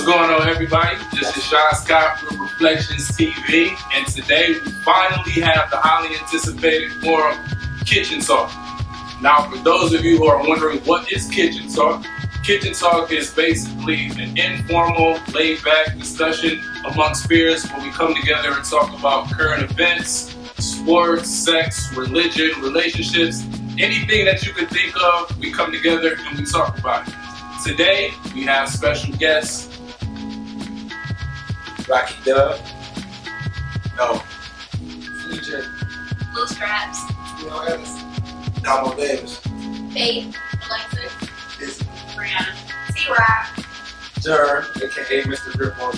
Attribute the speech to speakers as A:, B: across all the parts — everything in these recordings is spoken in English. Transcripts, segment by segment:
A: going on, everybody? This is Sean Scott from Reflections TV, and today we finally have the highly anticipated forum, Kitchen Talk. Now, for those of you who are wondering what is Kitchen Talk is basically an informal, laid-back discussion amongst peers where we come together and talk about current events, sports, sex, religion, relationships, anything that you can think of, we come together and we talk about it. Today, we have special guests.
B: Rocky Dub. No. Fleetjet.
C: Blue Straps.
B: Damo Davis.
C: Faith. Alexis.
B: This
C: Brianna. T-Rock.
B: Jer, aka Mr. Grippo.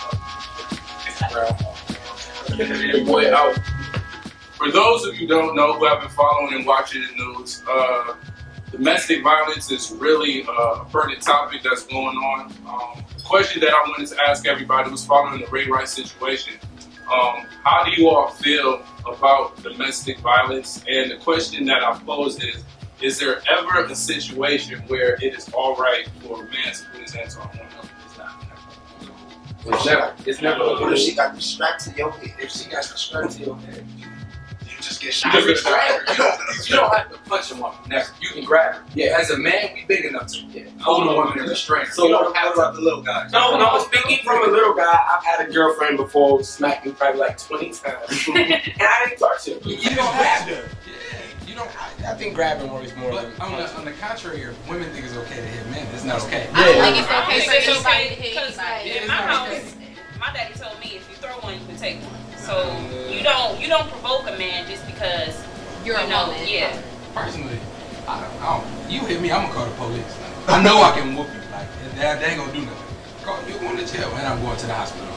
B: Your boy out.
A: For those of you who don't know, who have been following and watching the news, domestic violence is really a pertinent topic that's going on. The question that I wanted to ask everybody was following the Ray Rice situation. How do you all feel about domestic violence? And the question that I posed is there ever a situation where it is all right for a man to put his hands on one another?
B: It's never.
D: What if she got the strap to your head? If she got the strap to your head, you just get shot.
B: You don't have to punch him off the neck. You can grab her. Yeah, as a man, we big enough to hold a woman in restraint.
D: So what about the little guys?
E: No, speaking from a little guy, I've had a girlfriend before who smacked me probably like 20 times. And I didn't touch her.
B: You don't have to.
E: I think grabbing works more
F: but
E: than
F: on the contrary, women think it's okay to hit men. It's not okay.
C: I don't think it's okay for anybody to hit
G: Because
C: anybody.
G: in my house, my daddy told me if you throw one, you can take one. So you don't provoke a man just because
C: You're a woman.
G: Yeah.
F: Personally, I don't. You hit me, I'm gonna call the police. I know I can whoop you. Like they ain't gonna do nothing. Call you going to jail, and I'm going to the hospital.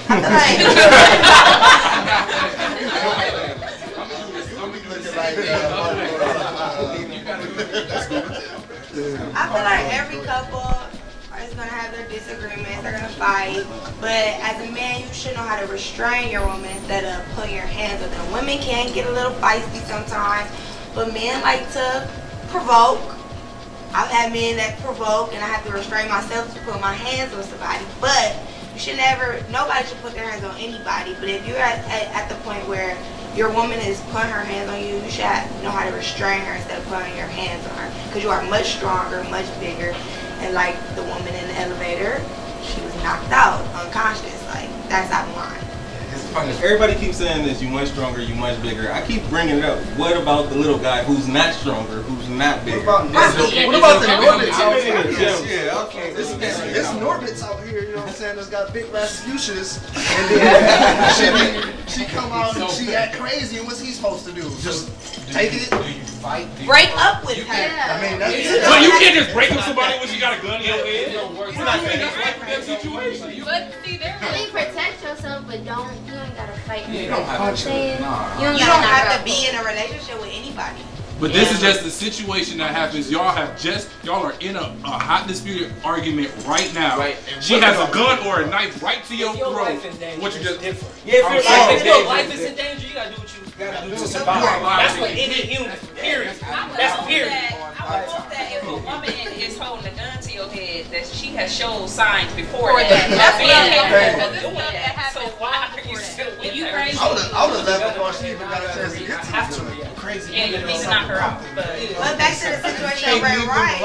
H: I feel like every couple is gonna have their disagreements, they're gonna fight, but as a man you should know how to restrain your woman instead of putting your hands on them. Women can get a little feisty sometimes, but men like to provoke. I've had men that provoke and I have to restrain myself to put my hands on somebody, but you should never, nobody should put their hands on anybody, but if you're at the point where your woman is putting her hands on you, you should know how to restrain her instead of putting your hands on her, because you are much stronger, much bigger. And like the woman in the elevator, she was knocked out, unconscious. Like, that's out of line.
F: It's funny.
I: Everybody keeps saying this, you much stronger, you much bigger. I keep bringing it up. What about the little guy who's not stronger, who's not bigger?
D: What about the Norbits out here?
I: Yeah, okay.
D: This Norbits out here, you know what I'm saying, that's got big Rasputin's, and then she come out and she act crazy, and what's he supposed to do? Just take it?
F: Do you fight?
H: Break up with her.
D: I mean, that's
A: So you can't just break up somebody when she got a gun in your head?
F: It's not right for that situation.
C: But see, I mean, protect yourself, but you ain't gotta fight.
F: You don't have to. Nah.
H: You don't have to be in a relationship with anybody.
A: But this is just the situation that happens. Y'all are in a hot disputed argument right now.
E: Right.
A: She has a gun or a knife right to your throat. What you just
E: different. Yeah, if your life is in danger,
G: you gotta do what you
E: gotta do to survive. That's what any human, period. That's period.
G: I would hope that if a woman is holding a gun to your head, that she has shown signs before that.
C: That's
G: being capable of
C: what
G: doing that. So why are you still with her?
D: I would have left before she even got a chance to get to me.
E: Crazy.
G: Yeah, you need to knock her out. But
H: back to the situation of Ray Rice.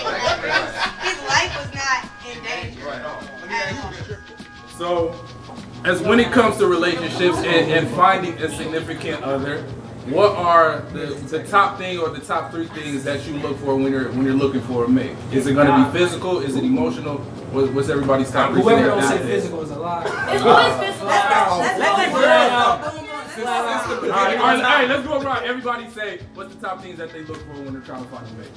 H: His life was not in danger.
A: So, as when it comes to relationships and finding a significant other, what are the top thing or the top three things that you look for when you're looking for a mate? Is it going to be physical? Is it emotional? What's everybody's top three?
E: Whoever don't say physical is a lie.
C: It's always physical.
A: Alright, let's go around. Everybody say what's the top things that they look for when they're trying to find a mate.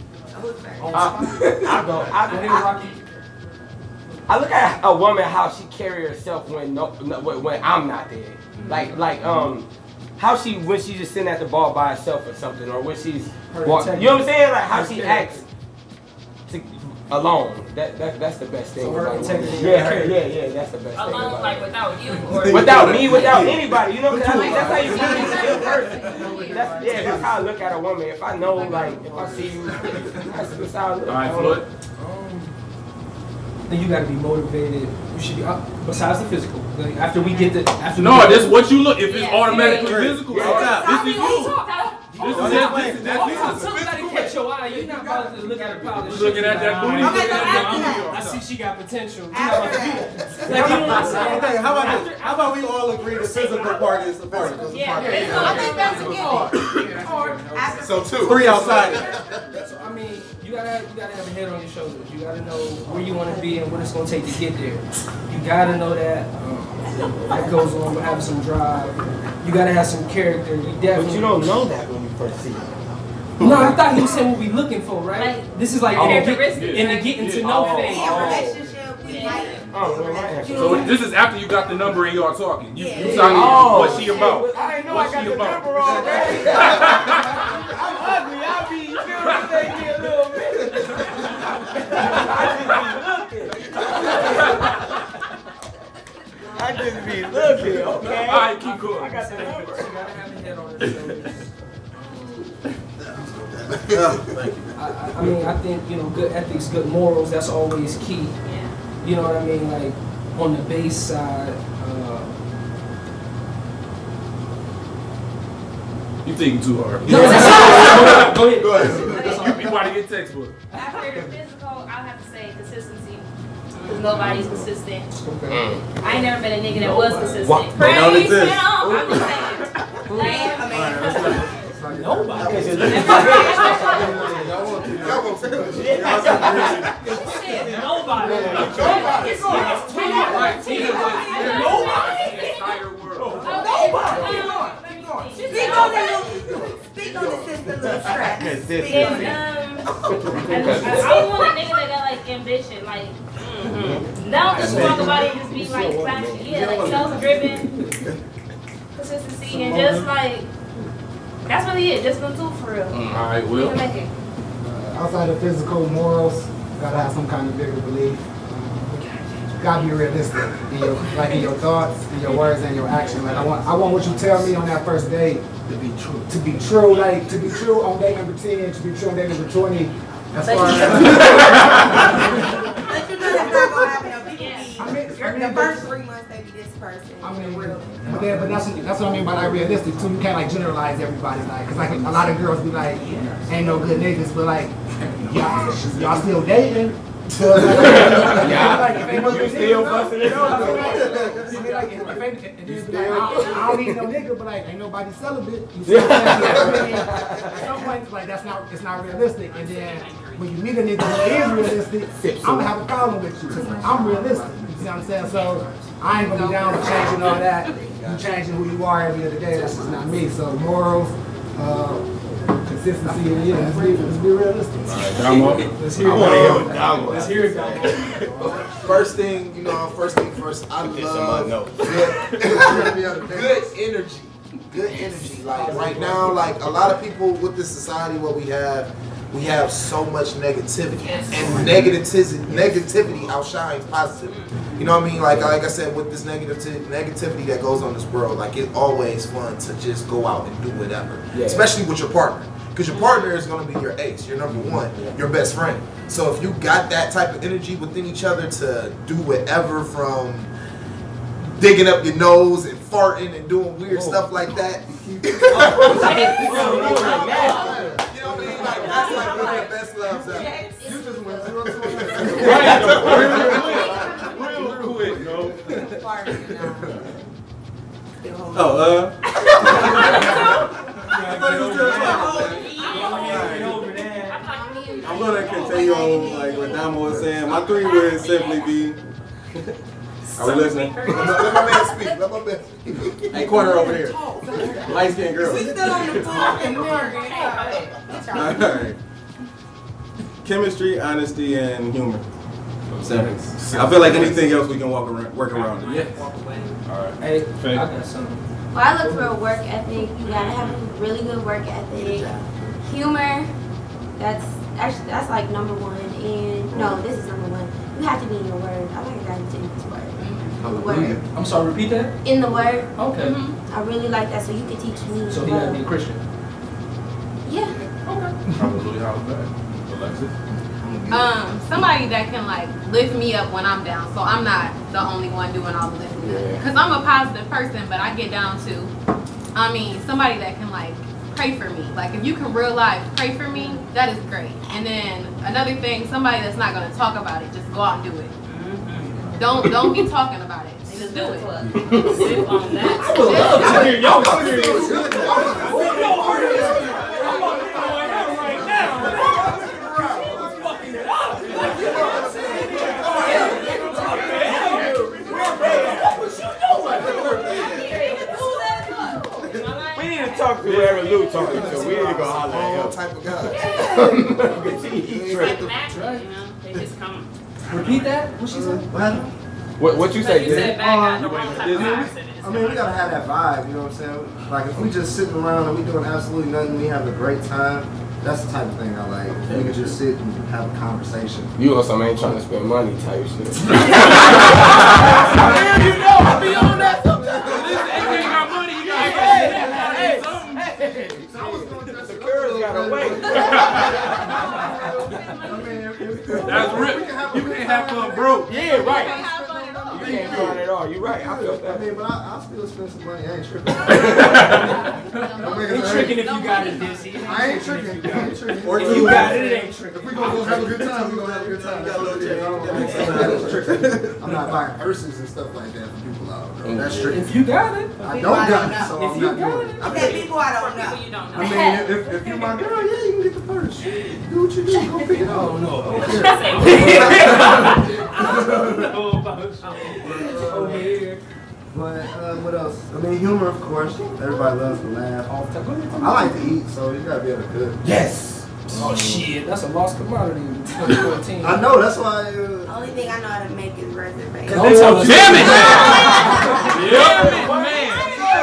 E: I look at a woman how she carry herself when I'm not there. Like how she when she's just sitting at the bar by herself or something, or when she's walking. You know what I'm saying? Like how she acts alone. That's the best thing. Yeah, that's the best thing.
G: alone, like without you, or
E: without me, without anybody. You know, cause I think that's how you see me as a person. That's how I look at a woman. If I know, like, if I see you, that's how I look.
A: All right, Floyd.
J: then you got to be motivated. You should be besides the physical. Like after we get the
A: No, that's what you look. If it's automatically physical, this is you. This is
J: somebody catch your eye. You're not about to look at her pile.
A: Looking at that booty.
J: I see she got potential. You're not about to do that. Like, you know what I'm saying?
I: Okay, how about we all agree the physical part is the part?
H: I think that's a given.
I: So 2. 3 outside.
J: So I mean, you gotta have a head on your shoulders. You gotta know where you want to be and what it's gonna take to get there. You gotta know that. That goes on with having some drive. You gotta have some character. You definitely.
E: But you don't know that when you first see it.
J: No, I thought he was saying what we looking for, right?
G: Like,
J: this is like in the getting to know phase.
A: So this is after you got the number and y'all talking. You talking what she about?
E: I didn't know I got the number already. I'm ugly. I'll be, you feel me? Take me a little bit. I just be looking, okay?
A: All right, keep going.
E: I got the number.
J: You gotta have a head on your shoulders. I mean, I think, you know, good ethics, good morals, that's always key. You know what I mean? Like, on the base side,
A: You thinking too hard.
J: No, go ahead.
A: Go ahead. You want to get textbook.
G: After the physical, I'll have to say consistency. Because nobody's consistent.
J: Okay.
G: I ain't never been a nigga that was consistent.
I: What?
G: Praise,
I: They don't
G: you
I: exist.
G: know? I'm just saying.
J: Nobody.
H: Speak on the system, little strap.
G: I want a nigga that got like ambition, like don't just talk about it and just be like flashy. Yeah, like self-driven, consistency, and just like that's really it. Just them two for real.
A: Alright, Will.
K: Outside of physical morals, gotta have some kind of bigger belief. Gotta be realistic in your thoughts, in your words, and your action. Like I want what you tell me on that first date to be true. To be true, like to be true on day number 10, to be true on day number 20. As far as
H: But you know that's not gonna happen. The first 3 months they be this person.
K: I mean, but that's what I mean by like realistic too. You can't like generalize everybody, like, cause like a lot of girls be like, ain't no good niggas, but like y'all still dating. So, like, still busting it out. I don't need no nigga, but like ain't nobody celibate. You see what I'm saying? At some point, like it's not realistic. And then when you meet a nigga who is realistic, I'm gonna have a problem with you because I'm realistic. You see what I'm saying? So I ain't gonna be down with changing all that. You changing who you are every other day. That's just not me. So morals, consistency, and let's be realistic.
J: Let's hear it.
D: First thing first, I love good energy. Good energy. Like right now, like a lot of people with this society, what we have so much negativity, and negativity outshines positivity. You know what I mean? Like I said, with this negativity that goes on in this world, like it's always fun to just go out and do whatever, especially with your partner. Because your partner is going to be your ace, your number one, your best friend. So if you got that type of energy within each other to do whatever, from digging up your nose and farting and doing weird stuff like that. You know what I mean? Like, that's like one of the best loves ever. You just went 0-2.
I: I'm gonna continue on like what Damo was saying. My 3 would simply be. Are we listening?
D: Let my man speak. Let my man speak.
I: Hey, corner over here. Light skinned girl.
H: We still on the phone.
I: Alright. Chemistry, honesty, and humor. 7. I feel like anything else we can work around it.
A: Alright.
J: Hey, I got something.
C: Well, I look for a work ethic. You gotta have a really good work ethic. Humor, that's like number 1. And no, this is number 1. You have to be in your word. I like a guy who's in his word. Word.
J: I'm sorry, repeat that?
C: In the word.
J: Okay.
C: I really like that, so you can teach me.
J: So he gotta be a Christian?
C: Yeah.
A: Probably how bad. Alexis?
D: I'm gonna
L: Somebody that can like lift me up when I'm down, so I'm not the only one doing all the lifting up. Because I'm a positive person, but I get down too. I mean, somebody that can like pray for me. Like if you can real life pray for me, that is great. And then another thing, somebody that's not gonna talk about it, just go out and do it. Don't be talking about it. Just do it.
G: Sit on that.
E: I would love to hear y'all experience. We need to talk to whoever Lou talking to. We need to go holler at him.
D: Type of guy.
G: They just come.
J: Repeat that? What she said?
E: What you say,
G: You said bad guy, the wrong type of accident.
M: I mean, we gotta have that vibe, you know what I'm saying? Like, if we just sitting around and we doing absolutely nothing, we having a great time, that's the type of thing I like. We can just sit and have a conversation.
E: You also ain't trying to spend money type shit.
A: Man, you know I be on that sometimes. Listen, if you ain't got money, you got something.
E: Security's gotta wait.
A: That's rip. You can't have fun broke.
E: Yeah, right. You can't fun at all. You're right. I feel that.
M: I mean, but I'll still spend some money. I ain't tripping.
J: Ain't tricking if you got it, Dizzy.
M: I ain't tricking. I ain't tricking.
J: Or if you got it, it ain't tricking.
M: If we gonna go have a good time, we gonna have a good time. I'm not buying purses and stuff like that for people out. Bro. That's tricking.
J: If you got it.
M: I don't got it, so
J: If
M: I'm
J: you
M: not
J: got
M: doing it.
H: I said people I don't know.
G: You don't know.
M: I mean, if you're my girl, yeah, you can get the purse. Do what you do. Go pick it up.
J: Oh, no.
M: But what else? I mean, humor, of course. Everybody loves to laugh. I like to eat, so you gotta be able to cook.
E: Yes.
J: Oh shit, that's a lost commodity in 2014.
M: I know. That's why.
H: Only thing I know how to make is reservation.
J: Don't tell us.
A: Damn it! Damn it, man!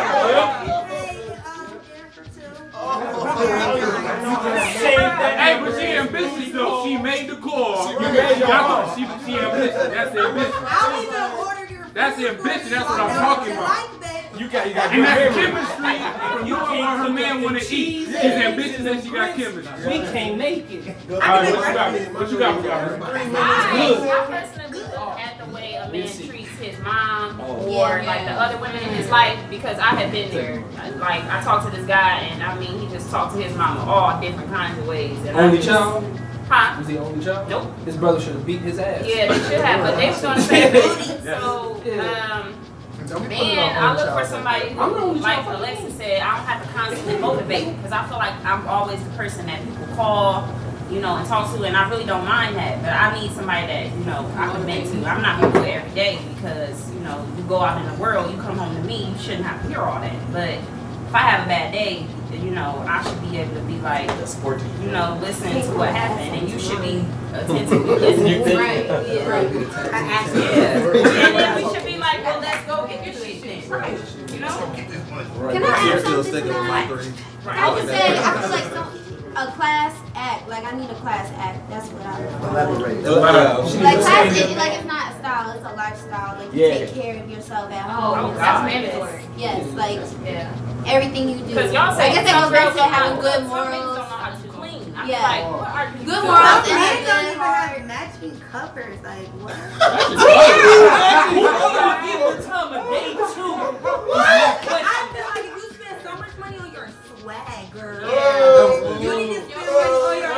A: Hey, but she ambitious though. She made the call. She ambitious. That's the ambition.
H: I'll even order your food.
A: That's the ambition. That's what I'm talking about.
E: You got
A: And that's chemistry. From you know her man want to eat. She's ambitious and she got chemistry.
J: We can't make it.
A: All right, what you got?
G: I personally look at the way a man treats his mom or like the other women in his life because I have been there. Like I talked to this guy and I mean he just talked to his mama all different kinds of ways. And
J: Only child?
G: Huh?
J: Was he only child?
G: Nope.
J: His brother should have beat his ass.
G: Yeah, they should have, but they was doing the same thing. So, man, I look for somebody who, like Alexa said, I don't have to constantly motivate because I feel like I'm always the person that people call, you know, and talk to, and I really don't mind that. But I need somebody that, you know, I can vent to. I'm not going to do it every day because, you know, you go out in the world, you come home to me, you shouldn't have to hear all that. But if I have a bad day, you know, I should be able to be like, you know, listen to what happened, and you should be attentively listening. Right, yeah. And then we should be like, well, let's go get your shit then. Right. You know?
C: Can I add something to that? I just said, I feel like a class act. Like I need a class act. That's what I
M: Elaborate.
C: Like class, like it's not a style, it's a lifestyle. Like you take care of yourself at home.
G: Oh, that's mandatory.
C: Yes, like everything you do.
G: Because y'all say
C: I guess that goes back to having good morals.
G: Some don't know how to clean. I'm
C: Yeah.
G: like, what are you
C: Good
G: doing?
C: morals
H: They
C: and
H: don't
C: good
H: even
C: heart.
H: have matching covers. Like what?
J: Who y'all give a time of day too?
H: I feel like you spend so much money on your swag, girl. You need to spend money on your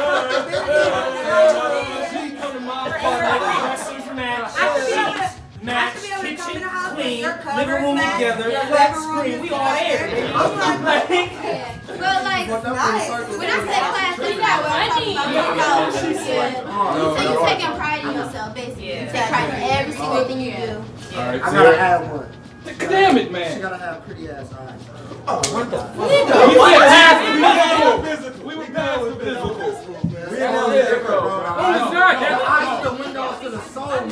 J: Match, kitchen, clean, living room
H: match,
J: together,
H: your
J: flat
H: living room
J: screen,
H: is
J: we all
H: together.
J: there.
C: But like, when I say class, that's not what I'm talking about. So you taking pride in yourself, basically. You take pride in every single thing you do.
A: All right,
M: I gotta add one.
A: damn it, man.
M: She gotta have pretty ass eyes.
A: Oh, what the fuck? We were past the physical.
M: We ain't no different, bro.
A: No, it's not.
M: The eyes are the windows to the soul, my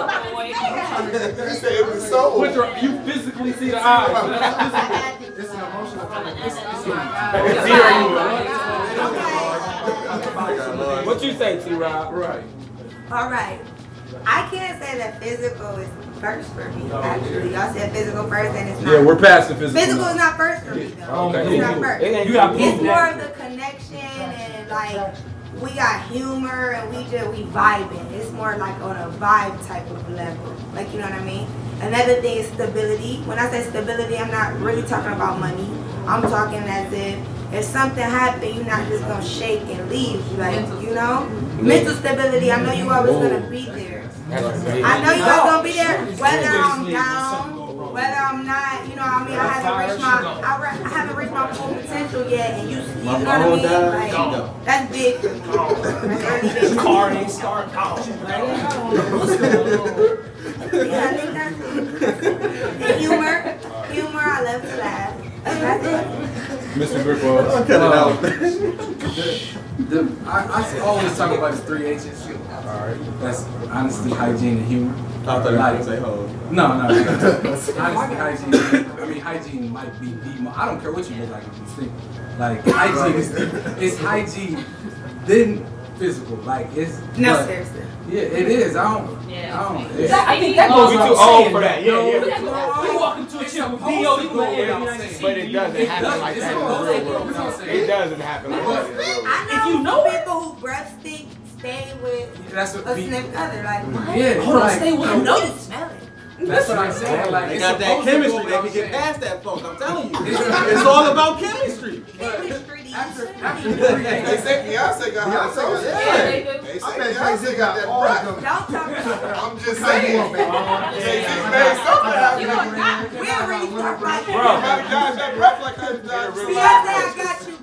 M: nigga.
A: Which are, you physically see the eyes. So that's physical.
M: It's an emotional thing.
E: What you say, T-Rob?
A: Right.
H: All right. I can't say that physical is first for me. Actually, y'all said physical first, and it's not.
A: Yeah, we're past the physical.
H: Physical is not first for me though.
A: Okay.
H: It's not first.
J: You got
H: It's more of the connection and like we got humor and we vibing. It's more like on a vibe type of level. Like, you know what I mean? Another thing is stability. When I say stability, I'm not really talking about money. I'm talking as if something happened, you're not just gonna shake and leave. Like, you know? Mental stability, I know you always gonna be there. I know you always gonna be there, whether I'm down, whether I'm not, you know what I mean? I haven't reached my full potential yet, and you know what I mean? Like, that's big for me. That's really big.
J: Car ain't start out.
H: Yeah, I think that's and humor, I love to laugh. That's it.
I: Mr. Grippo.
B: I always talk about the 3 H's. Alright. That's honesty, hygiene, and humor.
I: I thought you were going to say hold.
B: No. Honesty, hygiene. I mean, hygiene might be the most. I don't care what you look like if you stink. Like, hygiene is hygiene, then physical. Like, it's.
H: No, seriously.
B: Yeah, it is. I think
E: that goes too old for that. Yeah.
J: You walk into a chick with B.O. you
E: but it doesn't happen like that in the real world. It doesn't happen like that in the real world.
H: I know people who breath stink stay with a significant other. Like, what?
B: Yeah,
J: hold on, stay with
H: I know you smell it.
B: That's what I'm saying. Like,
I: they got that chemistry. They can get past that funk. I'm telling you. It's all about chemistry.
B: After
D: They say Beyonce got hot sauce.
H: Yeah,
D: They say Beyonce got that breath.
H: Don't talk about
D: I'm just saying. Jay-Z made something happen.
H: We don't really talk about
D: Bro, gotta dodge that breath like I dodged.
H: Beyonce, I got you,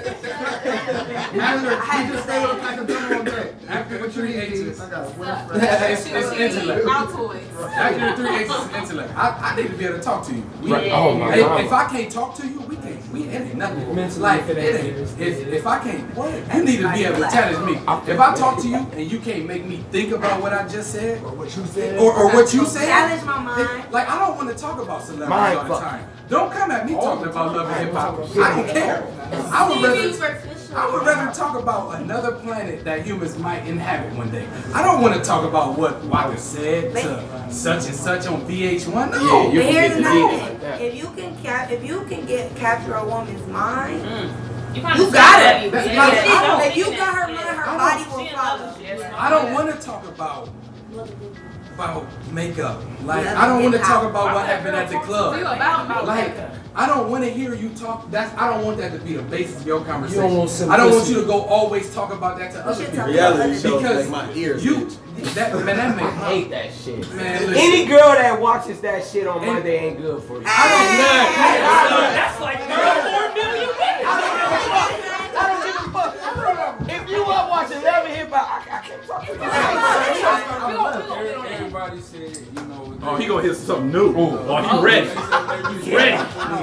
H: boo.
M: I had to stay with like a dumb all day.
B: After the 3 H's,
M: I got a
B: it's intellect. After the 3 H's is intellect. I need to be able to talk to you.
E: Oh my God.
B: If I can't talk to you, we can't. It ain't nothing. Like, if I can't, you need to be able to challenge me. If I talk to you and you can't make me think about what I just said, or what you said, or what you said,
H: challenge my mind.
B: Like, I don't want to talk about celebrities all the time. Don't come at me talking about love and hip hop. I don't care. I would rather talk about another planet that humans might inhabit one day. I don't want to talk about what Waka said to such and such on VH1. No.
H: But here's another thing. If you can capture a woman's mind, you got it. If you got her mind, her body will follow.
B: I don't want to talk about makeup. Like, I don't want to talk about what happened at the club. Like, I don't want to hear you talk. I don't want that to be the basis of your conversation. I don't want you to go always talk about that to other people.
I: Reality shows
B: because
I: make my ears
B: that makes me
E: hate that shit.
B: Man, listen.
E: Any girl that watches that shit on Monday ain't good for you.
J: That's like 4 million
E: If you are watching Love and Hip Hop, I can't talk to you.
B: Everybody said, you know.
I: Oh, he gonna hit something new. Oh, he ready. He's ready.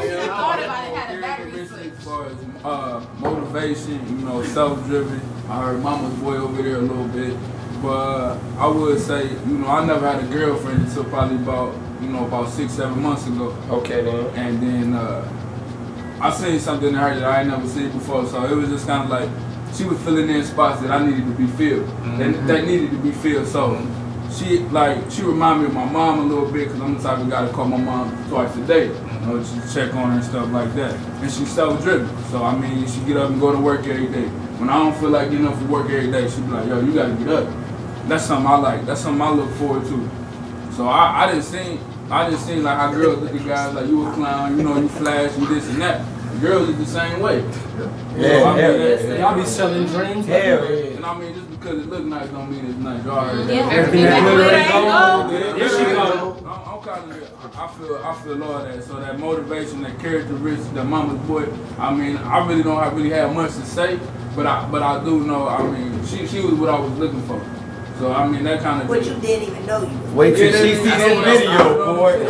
B: As far as motivation, you know, self-driven. I heard Mama's Boy over there a little bit. But I would say, you know, I never had a girlfriend until probably about 6-7 months ago.
E: Okay, then.
B: And then I seen something in her that I ain't never seen before, so it was just kind of like she was filling in spots that I needed to be filled, that needed to be filled. So she reminded me of my mom a little bit, because I'm the type of guy to call my mom twice a day, you know, to check on her and stuff like that. And she's self-driven, so I mean, she get up and go to work every day. When I don't feel like getting up for work every day, she be like, yo, you gotta get up. That's something I like. That's something I look forward to. So I didn't see like how girls look at guys like you a clown, you know, you flash, you this and that. Girls is the same way.
J: Y'all be selling dreams.
E: Hell yeah.
B: And I mean, just because it look nice don't mean it's nice. Y'all heard
L: Yeah,
B: that.
L: everything that
J: There she go.
B: I'm kind of, I feel all that. So that motivation, that characteristic, that mama's boy. I mean, I really don't really have much to say, but I do know. I mean, she was what I was looking for. So I mean, that kind of.
H: What you didn't even know you was.
E: Wait till she sees this video, boy.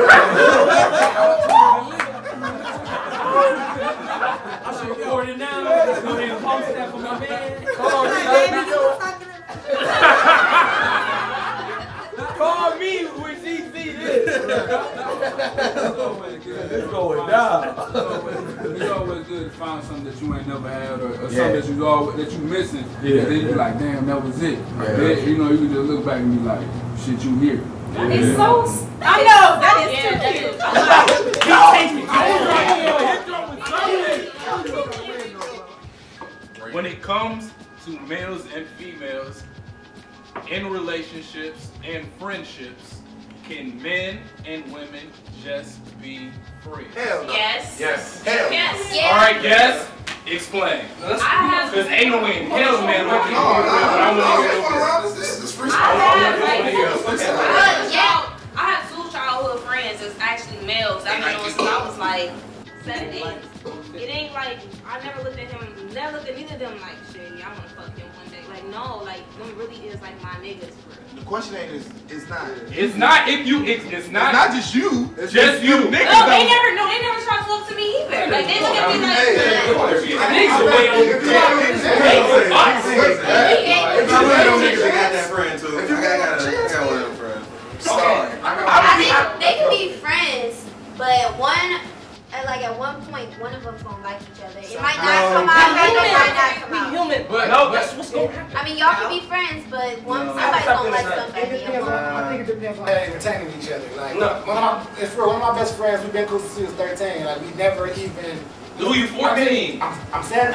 J: I should record it now. Go ahead and post that for my man.
E: Call me when she sees this. It's going down.
B: It's always good to find something that you ain't never had, or something that you missing.
E: Yeah.
B: And then you be like, damn, that was it. Then, you know, you can just look back and be like, shit, you here.
G: It's so. I know that is too cute.
A: When it comes to males and females in relationships and friendships. Can men and women just be free?
D: Hell no.
G: Yes.
A: Yes.
D: Hell
G: Yes.
D: no.
A: All right, yes. Explain. Because ain't no way in hell, man. I
G: have two childhood friends that's actually males. I've been known since I was like 7, 8. It ain't like I never looked at him, never looked at neither of them like shit. I want to fuck him one day. Like no, like them really is like my niggas for real.
D: The question ain't it's not.
A: It's not if you. It's not
D: just you.
A: It's just you.
G: No, they never try to look to me either. Like they look at me like.
I: Niggas are way on I got that friend too. I got one of them friends.
C: I think they can be friends, but at one point, one of them's gonna like each other. It might not come out. It might not come out.
J: Human, but that's what's going to happen.
C: I mean, y'all can be friends, but somebody's gonna like somebody.
K: I think it depends on how they entertaining each other. Like, one of my best friends, we've been cool since we was 13. Like, we never even.
A: Who you 14?
K: I'm saying,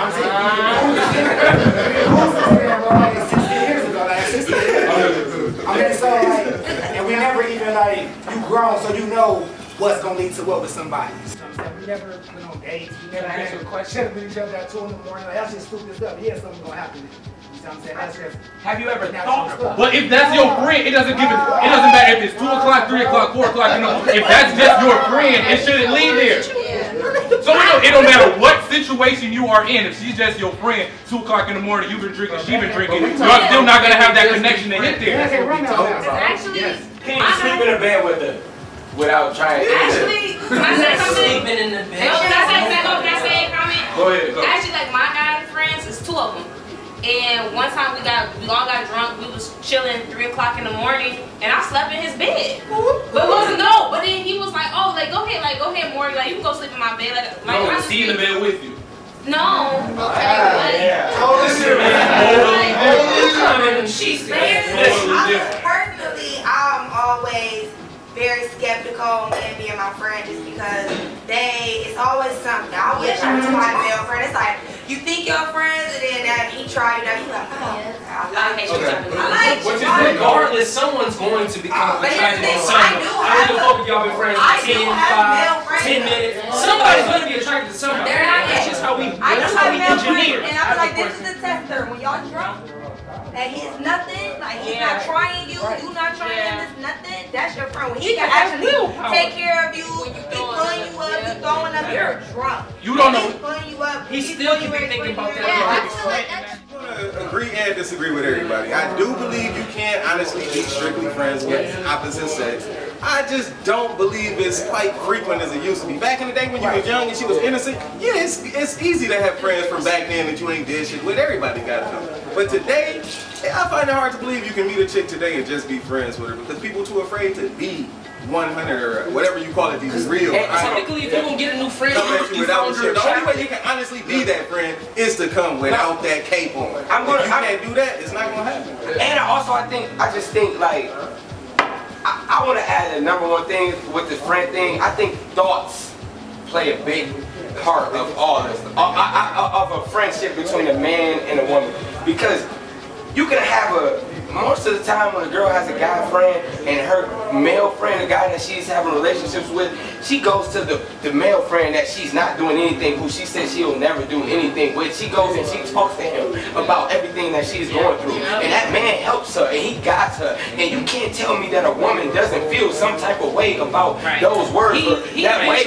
K: like 16 years ago, like 16 years ago. I mean, so like, and we never even like, you grown, so you know what's gonna lead to what with somebody. We never went on dates. We never had check with each other at 2 in the morning. Like, that's just stupid stuff. Yeah, something's gonna happen. You know what I'm saying? That's just.
J: Have you ever thought about?
A: But if that's your friend, it doesn't matter if it's 2 o'clock, 3 o'clock, 4 o'clock. You know, if that's just your friend, it shouldn't lead there. So it don't matter what situation you are in. If she's just your friend, 2 o'clock in the morning, you've been drinking, she's been drinking, you're still not gonna have that connection to hit there.
G: Actually,
E: Can you sleep in a bed with her without trying?
G: Actually, can I say something?
E: Sleeping in the bed.
G: Can I say a comment?
A: Go ahead. Go.
G: Actually, like my guy friends, is 2 of them. And one time we all got drunk. We was chilling 3 o'clock in the morning, and I slept in his bed. But it wasn't But then he was like, "Oh, like go ahead, Morgan. Like you can go sleep in my bed." Like
A: no, see in the bed with you.
G: No. Okay.
H: Personally, I'm always very skeptical of me and my friend just because it's always something. I wish I was my male friend. It's like you think you're friends and then that he tried it out, you like, I like you.
J: Regardless, someone's going to become attracted to someone. I don't give a fuck if y'all been friends for 10, 5, 10 minutes. Somebody's going to be attracted to somebody. That's just how we engineer.
H: And I feel like this is the tester. When y'all drunk, and he's nothing, like he's not trying you, you not trying him, it's nothing, that's your friend. When he can actually take care of you, he pulling you up, you throwing up, you're drunk.
A: You don't know.
H: He's pulling you up.
J: He still can be thinking about that.
I: I'm gonna agree and disagree with everybody. I do believe you can't honestly be strictly friends with opposite sex. I just don't believe it's quite frequent as it used to be. Back in the day when you was young and she was innocent, yeah, it's easy to have friends from back then that you ain't did shit with. Everybody got them. But today, I find it hard to believe you can meet a chick today and just be friends with her because people too afraid to be 100 or whatever you call it, these real.
J: And technically, if you're gonna get a new friend,
I: the only way you can honestly be that friend is to come without that cape on. If you can't do that, it's not gonna happen.
E: And I just think like I want to add a number one thing with the friend thing. I think thoughts play a big part of all this, of a friendship between a man and a woman, because you can have most of the time when a girl has a guy friend and her male friend, a guy that she's having relationships with, she goes to the male friend that she's not doing anything, who she says she'll never do anything with. She goes and she talks to him about everything that she's going through. And that man helps her and he guides her. And you can't tell me that a woman doesn't feel some type of way about those words. That way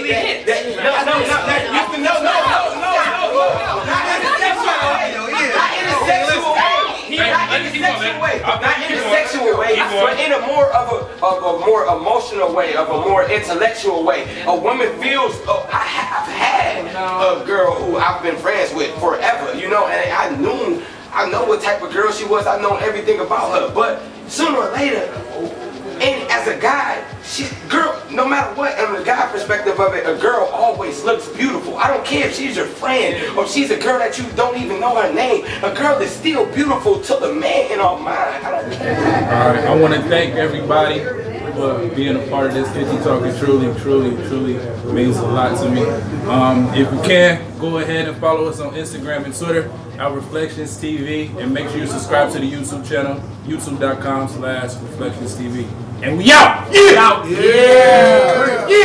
E: not in a sexual way, but in a more emotional way, of a more intellectual way. A woman feels, I've had a girl who I've been friends with forever, you know, and I know what type of girl she was, I know everything about her, but sooner or later, and as a guy, no matter what, from the guy perspective of it, a girl always looks beautiful. I don't care if she's your friend or she's a girl that you don't even know her name. A girl is still beautiful to the man in our mind. I don't care.
A: All right, I want to thank everybody who
B: for being a part of this Kitchen Talk. It truly means a lot to me. If you can, go ahead and follow us on Instagram and Twitter, our Reflections TV, and make sure you subscribe to the YouTube channel, youtube.com/ReflectionsTV. And we out!
E: Yeah!